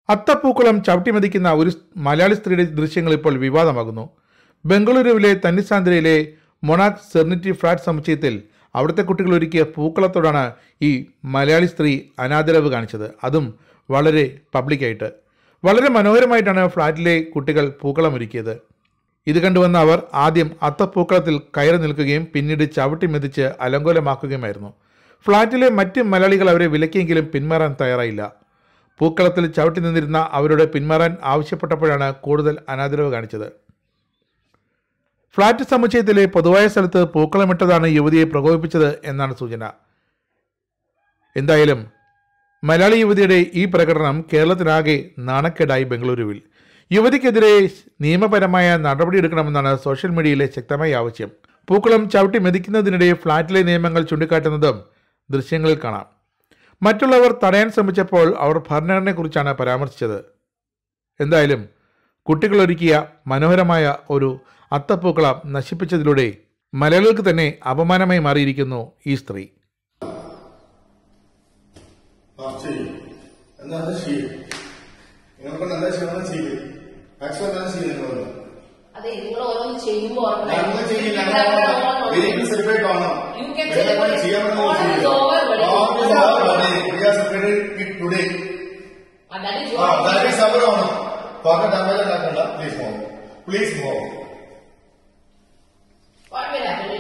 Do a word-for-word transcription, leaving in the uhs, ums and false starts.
അത്തപ്പൂക്കളം ചവിട്ടിമതിക്കുന്ന ഒരു മലയാളി സ്ത്രീയുടെ ദൃശ്യങ്ങൾ ഇപ്പോൾ വിവാദമാകുന്നു. ബംഗളൂരുവിലെ തന്നിസാന്ദ്രയിലെ മൊണാക് സെർണിറ്റി ഫ്ലാറ്റ് സമുച്ചയത്തിൽ അവിടുത്തെ കുട്ടികൾ ഒരുക്കിയ പൂക്കളത്തോടാണ് ഈ മലയാളി സ്ത്രീ അനാദരവ് കാണിച്ചത്. അതും വളരെ പബ്ലിക്കായിട്ട്. വളരെ മനോഹരമായിട്ടാണ് ഫ്ലാറ്റിലെ കുട്ടികൾ പൂക്കളം ഒരുക്കിയത്. ഇത് കണ്ടുവന്ന അവർ ആദ്യം അത്തപ്പൂക്കളത്തിൽ കയറി നിൽക്കുകയും പിന്നീട് ചവിട്ടി മെതിച്ച് അലങ്കോലമാക്കുകയുമായിരുന്നു. ഫ്ളാറ്റിലെ മറ്റ് മലയാളികൾ അവരെ വിലക്കിയെങ്കിലും പിന്മാറാൻ തയ്യാറായില്ല. പൂക്കളത്തിൽ ചവിട്ടി നിന്നിരുന്ന അവരോട് പിന്മാറാൻ ആവശ്യപ്പെട്ടപ്പോഴാണ് കൂടുതൽ അനാദരവ് കാണിച്ചത്. ഫ്ളാറ്റ് സമുച്ചയത്തിലെ പൊതുവായ സ്ഥലത്ത് പൂക്കളമിട്ടതാണ് യുവതിയെ പ്രകോപിപ്പിച്ചത് എന്നാണ് സൂചന. എന്തായാലും മലയാളി യുവതിയുടെ ഈ പ്രകടനം കേരളത്തിനാകെ നാണക്കേടായി. ബംഗളൂരുവിൽ യുവതിക്കെതിരെ നിയമപരമായ നടപടിയെടുക്കണമെന്നാണ് സോഷ്യൽ മീഡിയയിലെ ശക്തമായ ആവശ്യം. പൂക്കളം ചവിട്ടി മെതിക്കുന്നതിനിടെ ഫ്ളാറ്റിലെ നിയമങ്ങൾ ചൂണ്ടിക്കാട്ടുന്നതും ദൃശ്യങ്ങളിൽ കാണാം. മറ്റുള്ളവർ തടയാൻ ശ്രമിച്ചപ്പോൾ അവർ ഭരണഘടനയെക്കുറിച്ചാണ് പരാമർശിച്ചത്. എന്തായാലും കുട്ടികളൊരുക്കിയ മനോഹരമായ ഒരു അത്തപ്പൂക്കളം നശിപ്പിച്ചതിലൂടെ മലയാളികൾക്ക് തന്നെ അപമാനമായി മാറിയിരിക്കുന്നു ഈ സ്ത്രീ. അതെ, നിങ്ങൾ ഓരോന്ന് ചെയ്യുമ്പോൾ Please move. what will happen?